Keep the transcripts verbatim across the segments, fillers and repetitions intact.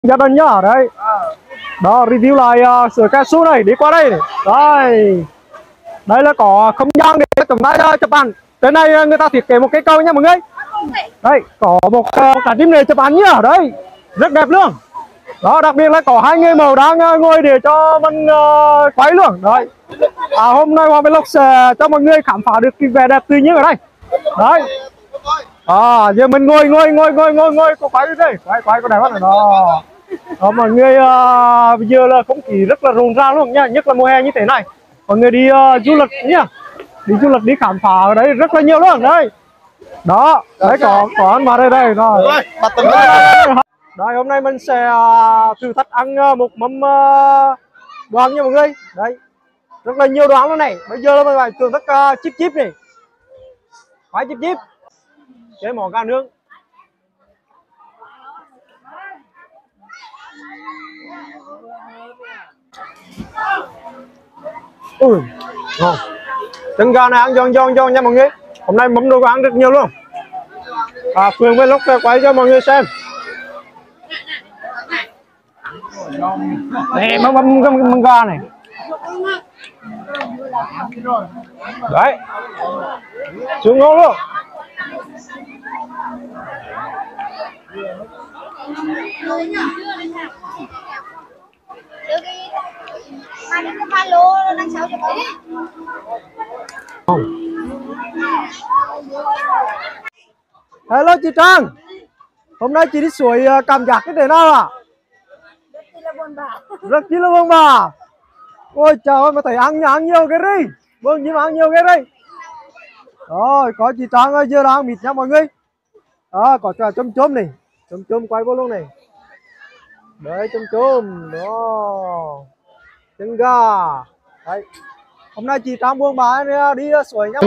gia đình nhá. Đấy. Đó, review lại uh, sửa cao su này, đi qua đây này. Đây. Đây là có không gian để chúng ta uh, chụp ảnh. Trên này người ta thiết kế một cái cầu nha mọi người. Đây, có một uh, cả team này chụp ảnh nhá. Đấy. Rất đẹp luôn. Đó, đặc biệt là có hai người màu đang uh, ngồi để cho mình uh, quay luôn. Đấy. À, hôm nay Hoàng Vlog sẽ cho mọi người khám phá được cái vẻ đẹp tự nhiên ở đây. Đấy. À, giờ mình ngồi ngồi ngồi ngồi ngồi ngồi có quay đi đây, quay quay có đẹp lắm đó. Đó, mọi người uh, bây giờ là không khí rất là rộn ràng luôn nha, nhất là mùa hè như thế này. Mọi người đi uh, du lịch nhá, đi du lịch đi khám phá ở đây rất là nhiều luôn đấy. Đó, đấy có có ăn vào đây đây rồi. Đây, hôm nay mình sẽ uh, thử thách ăn uh, một mâm uh, đồ ăn nha mọi người. Đấy, rất là nhiều đồ ăn luôn này. Bây giờ là mình phải thưởng thức uh, chip chip này, khoái chip chip, cái món gà nướng. Ui, ngon. Trứng gà này ăn giòn giòn giòn nha mọi người. Hôm nay mâm đồ ăn rất nhiều luôn. À, Phương với lúc quay cho mọi người xem. Đây, mâm mâm mâm gà này. Đấy. Xuống ngon luôn. Hello chị Trang. Hôm nay chị đi suối cảm giác cái thế nào ạ? Rất chi là buồn bã. Rất chi là buồn bã. Ôi trời ơi, mà thấy ăn ăn nhiều cái đi. Vâng, nhưng mà ăn nhiều cái đi. Rồi, có chị Trang ơi, giờ đang mịt nha mọi người. Đó, có cả chôm chôm này. Chôm chôm quay vô luôn này. Đấy, chôm chôm. Đó. Trứng gà. Đấy. Hôm nay chị Trang buông bà đi, đi suối nhá.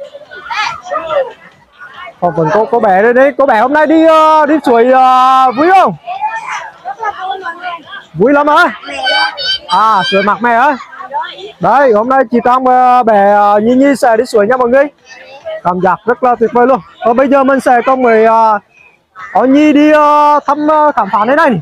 Còn vẫn có, có bé đây đấy. Có bé hôm nay đi uh, đi suối uh, vui không? Vui lắm hả? À, suối Mạc Mè á. Đấy, hôm nay chị Trang uh, bé uh, Nhi Nhi sẽ đi suối nha mọi người. Cảm giác rất là tuyệt vời luôn. Và bây giờ mình sẽ cùng với uh, Nhi đi uh, thăm uh, khám phá thế này.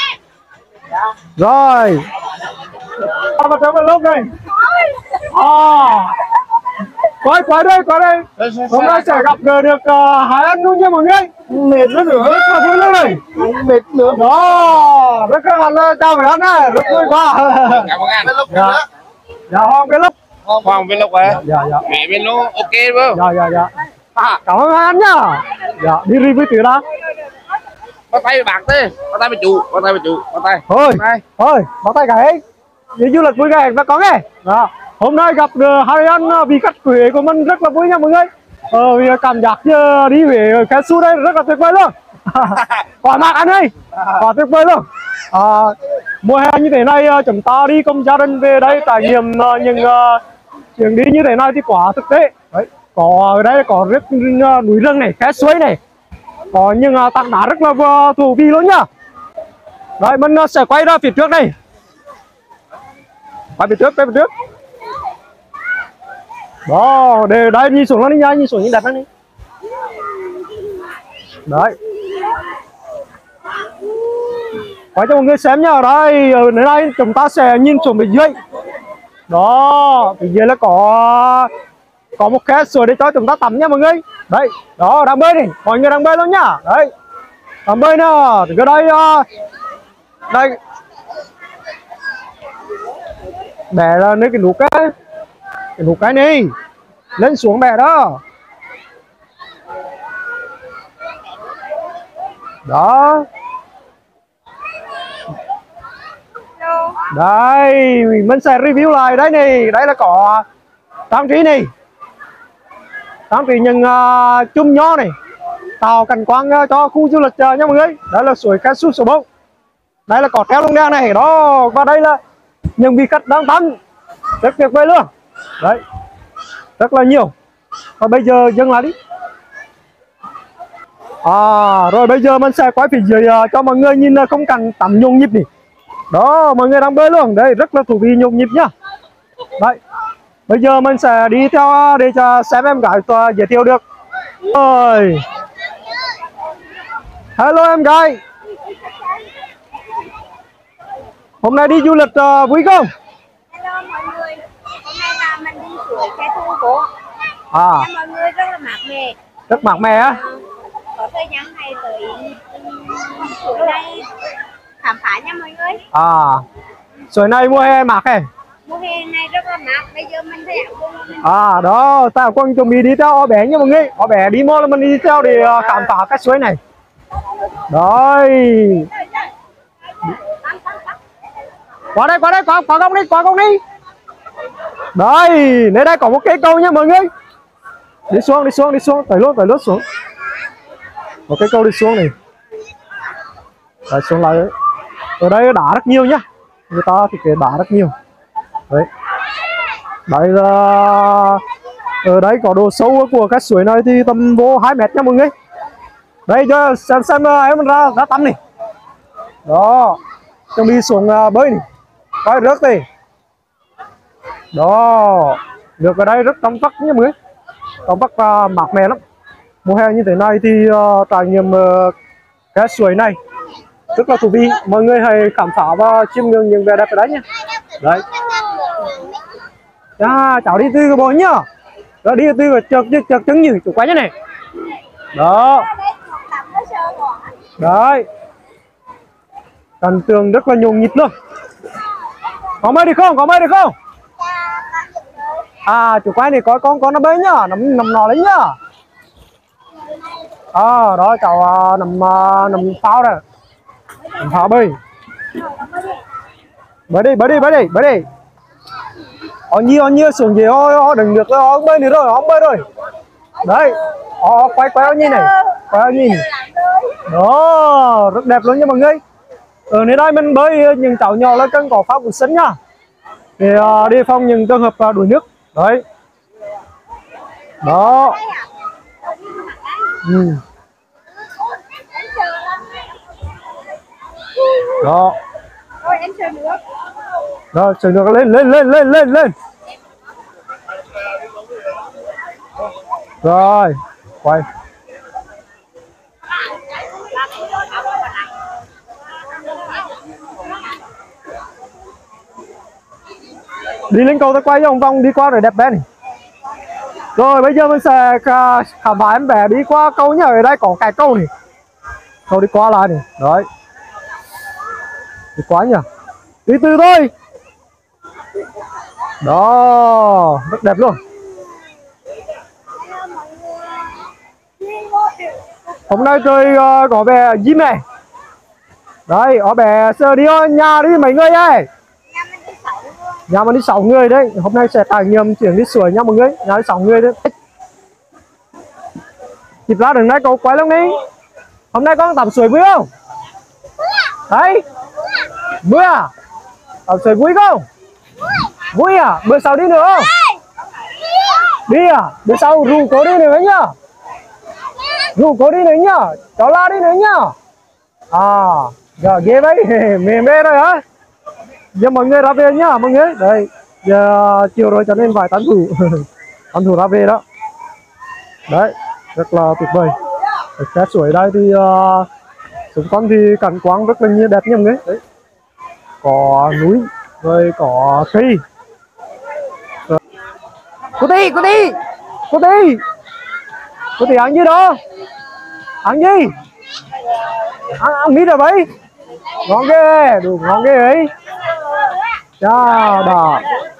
Rồi. À, mà trong lúc này. À. Quay quay đây, quay đây. Hôm nay sẽ gặp được uh, hai anh luôn nha mọi người. Mệt rất nữa, rất là vui luôn này. Mệt nữa. Đó, rất là là chào mấy anh á, rất vui quá. Cảm ơn anh. Dạ. Dạ Hoàng Vlog. Hoàng Vlog hả? Dạ dạ. Mẹ Vlog ok không? Dạ dạ dạ. À, cảm ơn hai anh nhá. Dạ, đi review từ đó. Bắt tay bạc đi, bắt tay với chủ, bắt tay với chủ, bắt tay. Thôi, thôi, bắt tay cả ấy. Đi du lịch vui vẻ và có nghe. Đó. Hôm nay gặp được hai anh vị khách Huế của mình rất là vui nha mọi người. Ờ, vì cảm giác như đi Huế cái su đây rất là tuyệt vời luôn. Quả mạc anh ơi, quả tuyệt vời luôn. À, mùa hè như thế này chúng ta đi cùng gia đình về đây trải nghiệm những uh, chuyến đi như thế này thì quả thực tế. Đấy, có ở đây có rất uh, núi rừng này, khe suối này, có những uh, tảng đá rất là uh, thú vị luôn nhá. Đấy, mình uh, sẽ quay ra phía trước đây. Quay phía trước, quay phía trước. Đó, để đây nhìn xuống nó đi nha, nhìn xuống nhìn đẹp lắm đi. Đấy. Quay cho mọi người xem nha. Đây, ở đây chúng ta sẽ nhìn xuống bên dưới. Đó, bên dưới là có có một khe suối để cho chúng ta tắm nha mọi người. Đấy, đó đang bơi này, mọi người đang bơi luôn nhá. Đấy. Đang bơi nè, cái đây đây. Để là nơi cái nút á. Cái nút cái này lên xuống bè đó. Đó. Đây, mình sẽ review lại đây này. Đây là có trang trí này, trang trí những uh, chum nho này, tạo cảnh quan uh, cho khu du lịch uh, nha mọi người. Đây là suối Ca Su số bốn. Đây là có treo lông đen này đó. Và đây là những vị khách đang tắm rất tuyệt vời luôn. Đấy, rất là nhiều. Và bây giờ dừng lại đi. À, rồi bây giờ mình sẽ quay phía dưới uh, cho mọi người nhìn uh, không cảnh tắm nhộn nhịp này. Đó, mọi người đang bơi luôn. Đây, rất là thú vị nhộn nhịp nhá. Đấy, bây giờ mình sẽ đi theo để cho xem em gái tôi giới thiệu được. Rồi. Hello em gái. Hôm nay đi du lịch uh, vui không? Hello mọi người, hôm nay là mình đi suối Cái Thu Bố. À, Nha, mọi người rất là mát mẻ. rất mát mẻ á. Có thời gian này tới suối này khám phá nha mọi người. À, suối này mùa hè mát hè. Mùa hè này rất là mát, bây giờ mình sẽ À đó, ta quân chuẩn bị đi theo ó bé nha mọi người. Ó bé đi mô là mình đi theo để uh, khám phá cái suối này. Rồi. Qua đây, qua đây, qua, qua góc đi, qua góc đi. Đây, nơi đây có một cây cầu nha mọi người. Đi xuống, đi xuống, đi xuống, tới luôn, tới luôn xuống. Một cây cầu đi xuống này. Đấy, xuống lại đấy. Ở đây đá rất nhiều nhá. Người ta thì cái đá rất nhiều. Đấy. Đấy là ở đây có độ sâu của cái suối này thì tầm vô hai mét nha mọi người. Đây cho xem xem em ra ra tắm này. Đó. Chuẩn bị xuống uh, bơi này. Coi rớt đi. Đó. Nước ở đây rất trong vắt nha mọi người. Trong vắt uh, mát mẻ lắm. Mùa hè như thế này thì uh, trải nghiệm uh, cái suối này rất là thú vị. Mọi người hãy khám phá và chiêm ngưỡng những vẻ đẹp ở đấy nhé. Đấy. À, cháu đi từ cái bồn nhá. Đó, đi từ chợt chợt chân như chủ quán như này. Đó. Đấy. Cảnh tượng rất là nhộn nhịp luôn. Có mời được không? Có mời được không? À, chủ quán này có con con nó bơi nhá, nằm nằm nò lấy nhá. À, đó cháu uh, nằm uh, nằm pháo đây. Nằm pháo bơi. Bơi đi, bơi đi, bơi đi, bơi đi. Họ nhiều, họ nhiều xuống gì họ, họ đừng được, họ bơi nữa rồi, họ bơi rồi. Đấy, họ quay quay như này, quay như này. Đó, rất đẹp luôn nha mọi người. Ở nơi đây mình bơi những cháu nhỏ là cần có phao cứu sinh nha. Để uh, đề phòng những trường hợp uh, đuối nước. Đấy. Đó. Ừ. Đó. Ôi em chờ nước. Rồi, chờ nước lên lên lên lên lên lên. Rồi, quay. Đi lên cầu ta quay vòng vòng đi qua rồi đẹp bé này. Rồi bây giờ mình sẽ khám phá em bé đi qua câu nhá. Ở đây có cái câu này. Câu đi qua lại này. Đấy. Đi qua nhỉ. Đi từ thôi. Đó, rất đẹp luôn. Hôm nay trời uh, có vẻ diêm này. Đấy, ở bé sơ đi nhà đi mấy người ơi. Nhà mình đi sáu người đấy. Hôm nay sẽ trải nghiệm chuyển đi suối nha mọi người. Nhà đi sáu người đấy. Kịp ra đường này cậu quay lắm đi. Hôm nay con tắm suối vui không? Đấy. Vui à? Tắm suối vui không? Vui à? Bữa sau đi nữa không? Đi à? Bữa sau rủ cô đi nữa nhá. Rủ cô đi nữa nhá. Cháu la đi nữa nhá. À, giờ ghê đấy. Mềm mê rồi hả? Giờ mọi người ra về nhá mọi người. Đây, giờ chiều rồi cho nên phải tán thủ. Tán thủ ra về đó. Đấy, rất là tuyệt vời. Ở cái suối đây thì uh, xung quanh thì cảnh quang rất là nhiều đẹp nha mọi người. Đấy. Có núi, rồi có cây. Rồi. Cô Tí, cô Tí, cô Tí, cô Tí ăn gì đó? Ăn gì? Ăn, ăn mít rồi vậy? Ngon ghê, đủ ngon ghê ấy. Chà, đà.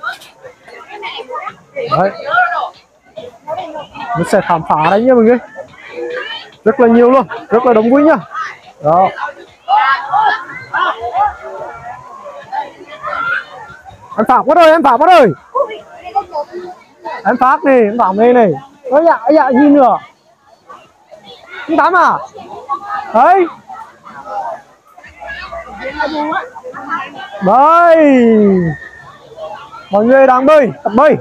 Đấy. Mình sẽ khám phá đấy nha mọi người. Rất là nhiều luôn, rất là đông vui nhá. Đó. Em Phạm mất rồi, em Phạm mất rồi. Em Phát này, em Phạm đây này. Ôi dạ, dạ, gì nữa? Không tắm à? Đấy. Đây. Mọi người đang bơi, tập bơi.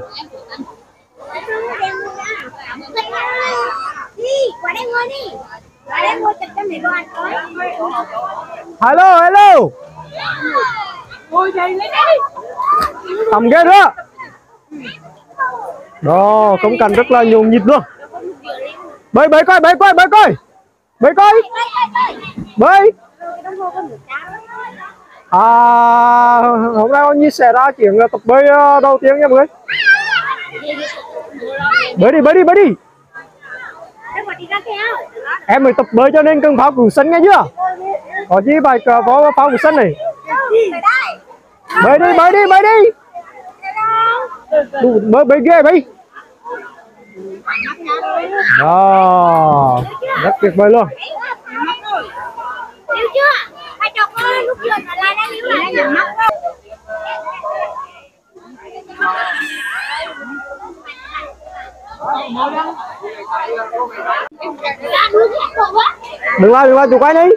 Đi, qua đây ngồi đi. Qua đây ngồi chụp cho mẹ con. Hello, hello. Ngồi dậy lên đi. Tầm ghê đó. Đó, khung cảnh rất là nhộn nhịp luôn. Bơi, bơi coi, bơi coi, bơi coi. Bơi coi. Bơi. À, hôm nay Nhi sẽ ra chuyện tập bơi đầu tiên nha mọi người. Bơi đi, bơi đi, bơi đi. Em mới tập bơi cho nên cần phao cứu sinh nghe chưa? Có gì phải có phao cứu sinh này. Bơi đi, bơi đi, bơi đi. Bơi bơi ghê bơi. Đó, rất tuyệt vời luôn. Níu chưa? Hai chồng ơi, lúc giờ là lại đang níu lại nhắm mắt. Đừng la, đừng la, chụp quay đi.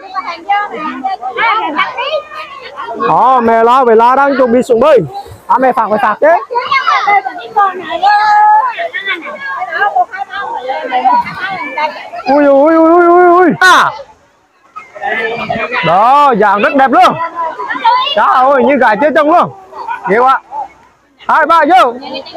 Đó, mẹ la, vậy la đang chuẩn bị xuống bơi. À, mẹ phạt phải phạt chứ. Ui ui ui ui ui ui. À. Đó, dạng rất đẹp luôn. Trời ơi, như gái chơi chồng luôn. Ghê quá. Hai ba vô.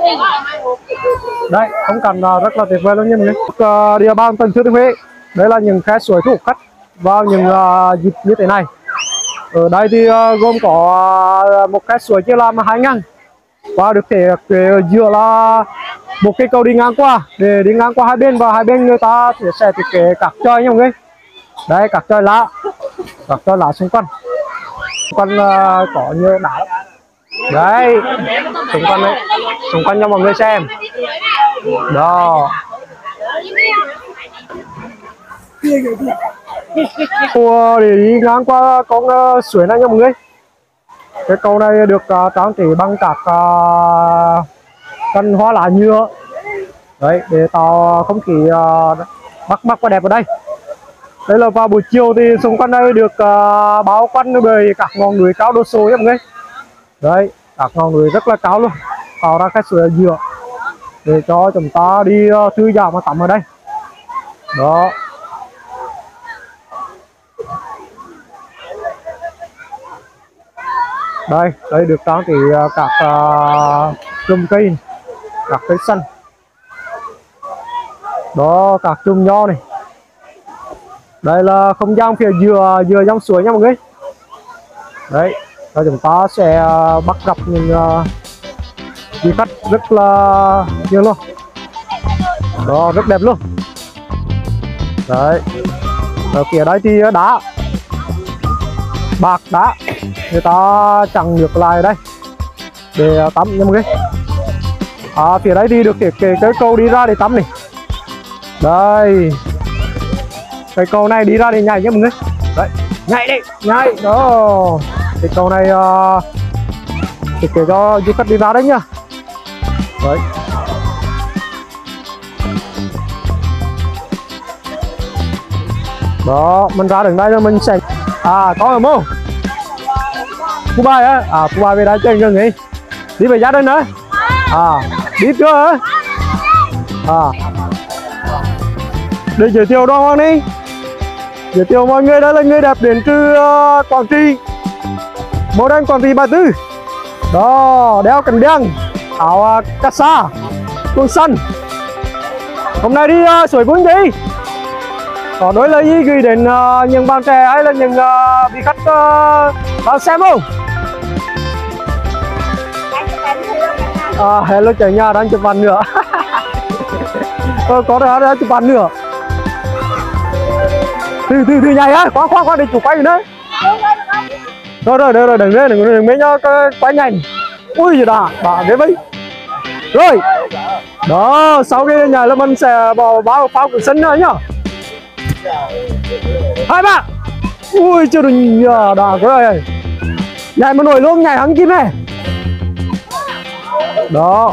Đây, không cần rất là tuyệt vời luôn nha mọi người. Địa bàn tỉnh Thừa Thiên Huế. Đây là những khe suối thu hút khách vào những uh, dịp như thế này. Ở đây thì uh, gồm có uh, một khe suối chia làm hai ngăn. Và được thể dựa là một cây cầu đi ngang qua để đi ngang qua hai bên, và hai bên người ta thì sẽ thiết kế các chòi nha mọi người. Đây, các chòi lá, các chòi lá xung quanh. Xung quanh uh, có nhiều đá lắm. Đấy, xung quanh đấy, xung quanh cho mọi người xem. Đó. Cua để đi ngang qua con uh, suối này nha mọi người. Cái cầu này được uh, trang trí bằng các uh, căn hoa lá nhựa đấy để tạo không khí uh, bắt mắt và đẹp ở đây. Đây là vào buổi chiều thì xung quanh đây được uh, bao quanh bởi các ngọn núi cao đổ xô nha mọi người. Đấy, các ngọn núi rất là cao luôn, tạo ra cái suối nhựa để cho chúng ta đi uh, thư giãn và tắm ở đây. Đó. Đây, đây được trang trí uh, các uh, chùm cây, các cây xanh. Đó, các chùm nho này. Đây là không gian phía dừa dừa dòng suối nha mọi người. Đấy, và chúng ta sẽ uh, bắt gặp những uh, du khách rất là nhiều luôn. Đó, rất đẹp luôn. Đấy, ở phía đây thì đá bạc đá người ta chặn ngược lại đây để tắm nha mọi người. À, phía đây thì được thiết kế cái cầu đi ra để tắm này. Đây, cái cầu này đi ra để nhảy nha mọi người. Đấy, nhảy đi, nhảy đó. Cái cầu này uh, thiết kế cho du khách đi ra đấy nhá. Đấy. Đó, mình ra đường đây rồi mình sẽ à có rồi mô Phú Bài á, à Phú Bài về đây chơi gần nghỉ đi về gia đình nữa à biết chưa hả à để giới thiệu đoàn Hoàng đi, giới thiệu mọi người. Đây là người đẹp đến từ uh, Quảng Trị, màu đen Quảng Trị Ba Tư. Đó, đeo cần đen, áo uh, cà sa, quần xanh. Hôm nay đi uh, suối Vũng gì có đối lời gì gửi đến uh, những bạn trẻ hay là những uh, vị khách uh, bạn xem không? À, hello cả nhà đang chụp ảnh nữa. Ờ, có thể đang chụp ảnh nữa. Từ từ từ nhảy á, khoan khoan khoan để chụp quay nữa. Rồi rồi rồi đừng đừng đừng mấy nhau quay nhanh. Ui gì đã, bà thế vậy. Rồi. Đó, sau khi nhảy là mình sẽ bỏ bao phao của sân nữa nhá. Hai ba. Ui chưa được nhờ đà cái này. Nhảy mà nổi luôn, nhảy hăng kim này. Đó.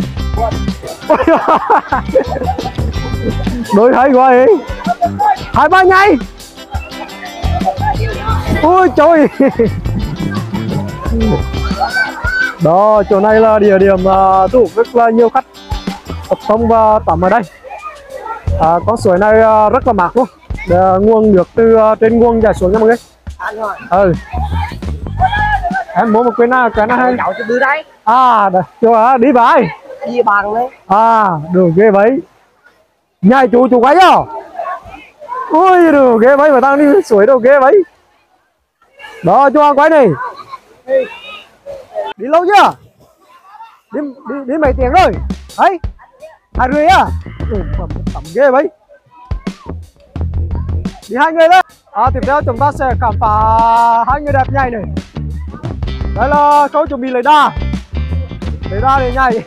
Đôi hay quá ấy. Hai ba nhảy. Ui trời. Đó, chỗ này là địa điểm uh, thu hút rất là nhiều khách tập trung và tắm ở đây. À, con suối này uh, rất là mát luôn. Để nguồn nước từ uh, trên nguồn chảy xuống nha mọi người. Ừ. Em mua một cái nào cái nào hay cháu cho đưa đấy. À, đây, cho đi bài. Đi bằng đấy. À, được ghê vậy. Nhảy chú chú quay à. Ui được ghê vậy mà đang đi suối đâu ghê vậy. Đó cho quay này. Đi lâu chưa? Đi đi đi mấy tiếng rồi? Đấy. Hai người à? Ừ, phẩm tầm ghê vậy. Đi hai người đấy. À, tiếp theo chúng ta sẽ khám phá hai người đẹp nhảy này. Đây là câu chuẩn bị lấy đà. Lấy đà để nhảy.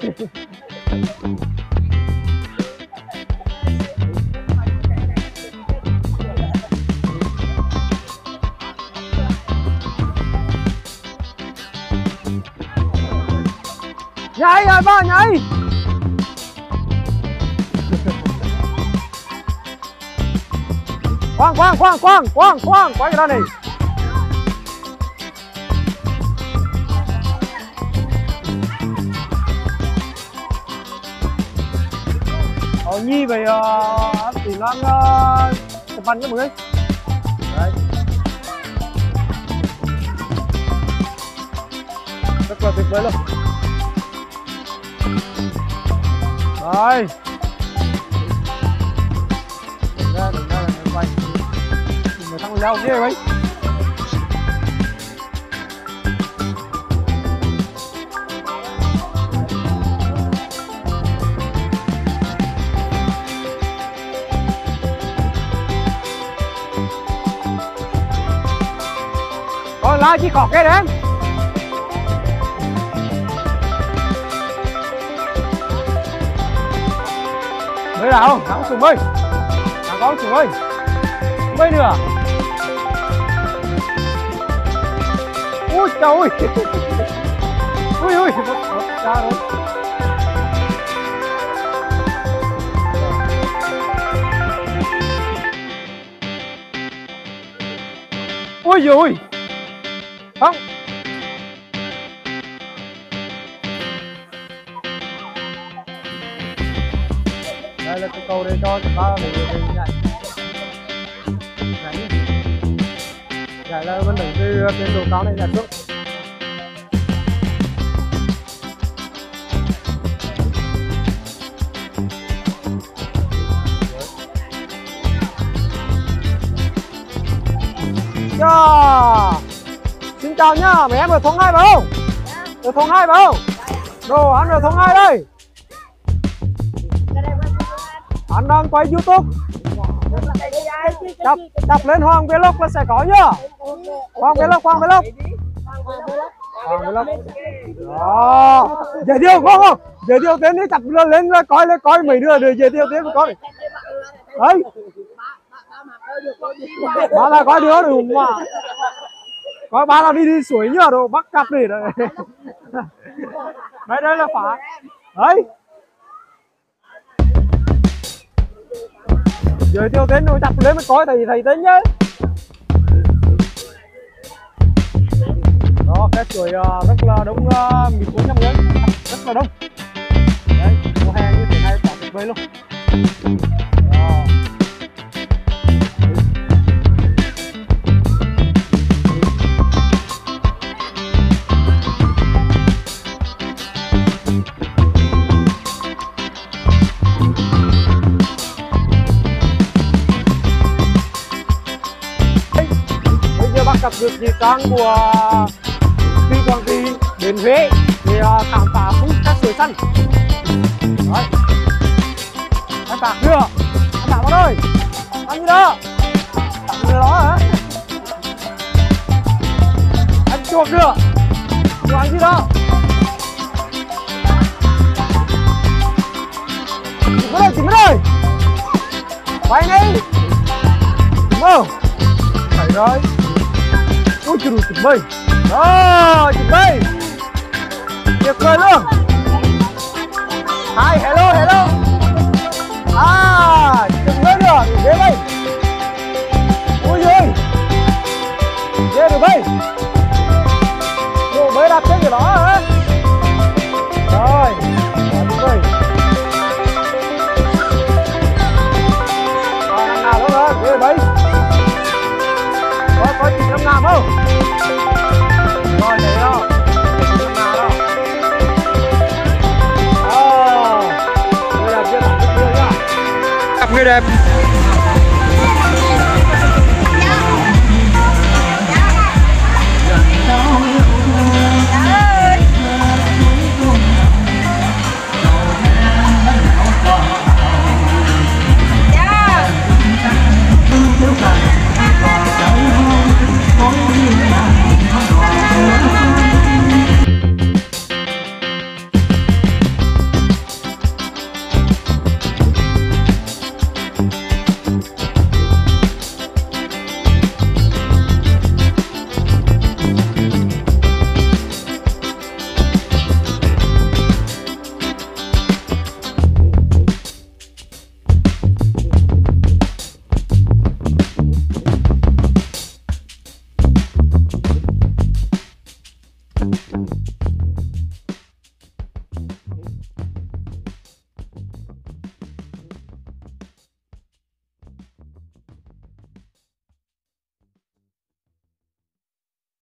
Nhảy rồi ba nhảy. Khoan khoan khoan khoan khoan khoan quay ra này. Ờ Nhi về uh, thì nó uh, tập bắn cho mọi người. Đấy. Rất là tuyệt vời luôn. Rồi. Đừng ra, đừng ra là người quay. Người thằng leo ghê vậy. Còn lại chỉ có cái đấy. Mới nào, thắng xuống ơi. Thắng con xuống ơi. Mấy nữa. Ui trời ơi. Ui ui. Ra rồi. Ui giời ơi. Không. Đây là cái câu đây cho chúng ta để nhảy. Nhảy. Nhảy là vẫn đứng từ trên độ cao này nhảy xuống. Yeah. Xin chào nhá, mấy em ở thôn hai phải không? Ở thôn hai phải không? Đồ ăn ở thôn hai đây. Anh đang quay YouTube. Đập, đập lên Hoàng Vlog là sẽ có nhá. Hoàng Vlog, Hoàng Vlog. Hoàng Vlog. Đó. Giới thiệu không không? Giới thiệu tên đi, chặt lên là coi lên coi mấy đứa để giới thiệu tên mà coi. Đấy. Ba là coi đứa đúng mà. Coi ba là đi đi suối nhá đồ bắt cặp đi đấy. Đấy đây là phá. Đấy. Giới thiệu tên rồi chặt lên mới coi thầy thầy tên nhé. Đó cái chuỗi uh, rất là đông uh, mịt bốn trăm người, rất là đông. Đấy mùa hè như thế này cả tuyệt vời luôn. Đó. Gặp được dị trang của từ Quảng Trị đến Huế để khám phá khu các suối xanh. Đấy. Anh Tạc chưa? Anh Tạc vào đây. Anh gì đó? Tạc người đó hả? Anh chuột chưa? Chuột anh gì đó? Chỉnh vào đây, chỉnh vào đây. Quay ngay. Chỉnh vào. Phải rồi. Ôi trời ơi, chuẩn bị. Đó, chuẩn bị. Tuyệt vời luôn. Hi, hello, hello. À, chuẩn bị được, ghê đây. Ôi giời. Ghê được đây. Đồ mới đạp trên cái đó hả? Rồi, chuẩn bị. Rồi, năm nào nữa hả? Ghê đấy. Có, có chị năm nào không? Rồi, để đó. Năm nào đâu? Ồ, người đẹp chưa? Người đẹp. Gặp người đẹp.